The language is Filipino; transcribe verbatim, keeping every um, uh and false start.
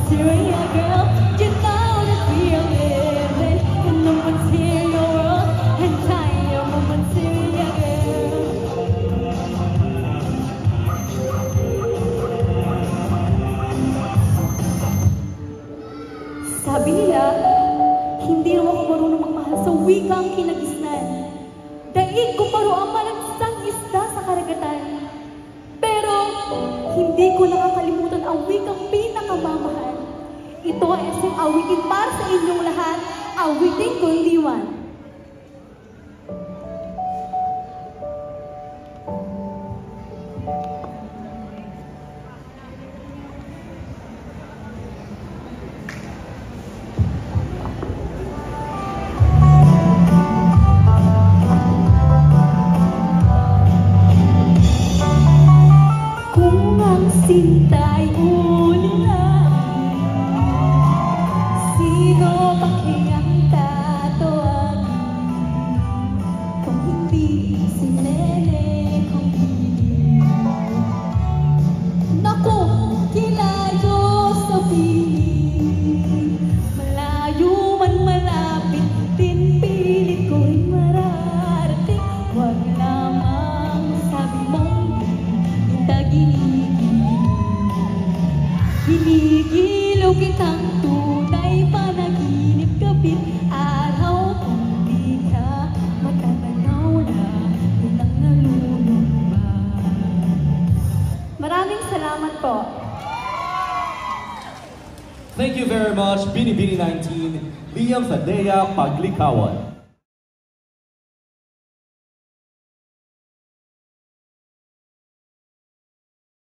Syria, girl. You know that we are living in the material world, and time of Syria, girl. Sabi nila, hindi raw ako marunong magmahal sa wikang kinagisnan. Daig ko paro ang malagsang isda sa karagatan. Pero, hindi ko nakakalimutan ang wikang pinakamamahal. Ito ay isang awitin para sa inyong lahat, awitin kong liwan. Sinta'y ulilan, sino pa kayang tatawagin kung hindi si Nene kong piling? Naku, kilayo sa piling, malayo man malapit din pilit ko'y mararating. Huwag lamang sabi mong itagini. Hinigilo kitang tunay, panaginip kapit araw kung di ka matatanaw na kitang nalulungbat. Maraming salamat po. Thank you very much, Bini Bini nineteen, Liam Fadea Paglikawan.